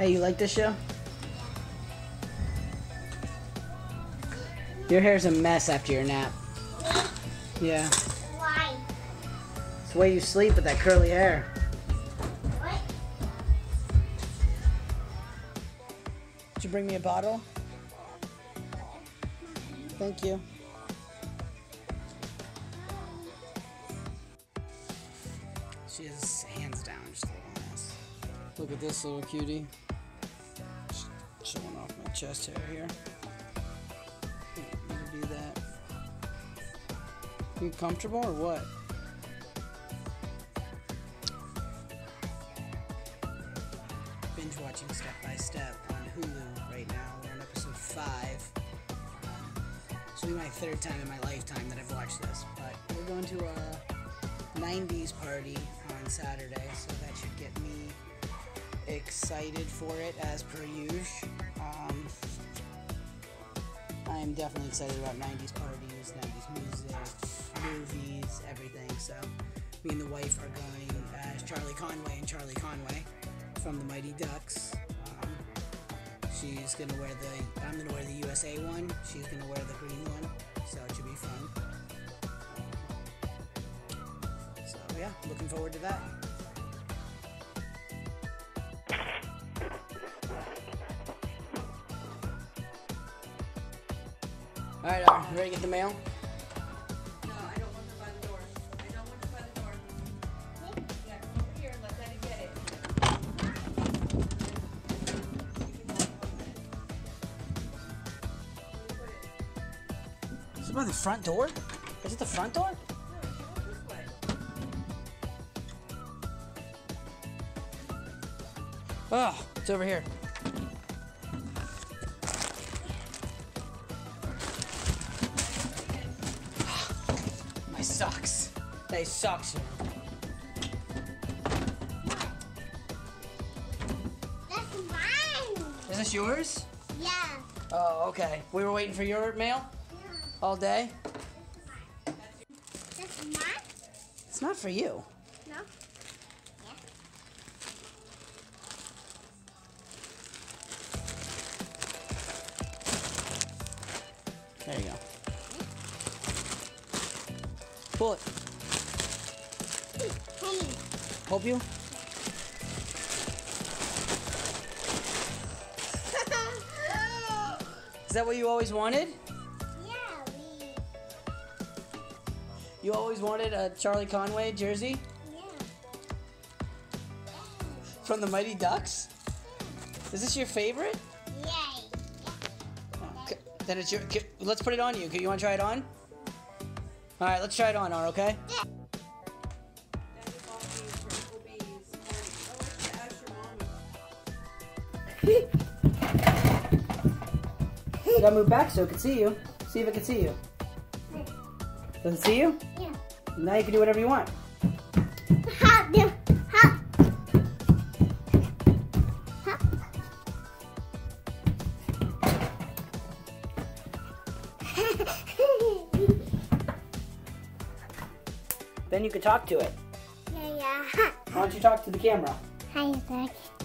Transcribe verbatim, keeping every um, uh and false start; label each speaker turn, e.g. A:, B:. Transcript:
A: Hey, you like this show? Your hair's a mess after your nap. Yeah.
B: Why?
A: It's the way you sleep with that curly hair.
B: What?
A: Did you bring me a bottle? Thank you. She is hands down just a little mess. Look at this little cutie. Just showing off my chest hair here. Don't need to do that. You comfortable or what? Binge watching Step by Step on Hulu right now. We're on episode five. Um, this will be my third time in my lifetime that I've watched this, but we're going to a nineties party on Saturday, so that should get me excited for it as per usual. Um, I'm definitely excited about nineties parties, nineties music, movies, everything. So me and the wife are going as Charlie Conway and Charlie Conway from the Mighty Ducks. Um, she's gonna wear the, I'm gonna wear the U S A one. She's gonna wear the green one. So it should be fun. So yeah, looking forward to that. All right, uh, you ready to get the mail?
C: No, I don't want them by the door. I don't want them by the door. Yeah, come over here and let Daddy get it.
A: Is it by the front door? Is it the front door?
C: No, you go this way.
A: Oh, it's over here. My socks. They socks.
B: That's mine.
A: Is this yours?
B: Yeah.
A: Oh, okay. We were waiting for your mail
B: Yeah.
A: all day.
B: That's mine?
A: It's not for you.
B: No. Yeah.
A: There you go. Pull it.
B: Hey.
A: Help you? Is that what you always wanted?
B: Yeah, we.
A: You always wanted a Charlie Conway jersey
B: Yeah.
A: from the Mighty Ducks? Is this your favorite?
B: Yay.
A: Okay, then it's your. Okay, let's put it on you. Okay, you want to try it on? All right, let's try it on, R. Okay.
C: Daddy bought these for Uncle Bee's party. Oh, I should ask your mommy.
A: I gotta move back so it can see you. See if it can see you. Does it see you?
B: Yeah.
A: Now you can do whatever you want.
B: Hop, yeah. Hop. Hop.
A: Then you can talk to it.
B: Yeah, yeah. Hop.
A: Why don't you talk to the camera?
B: Hi, Zach.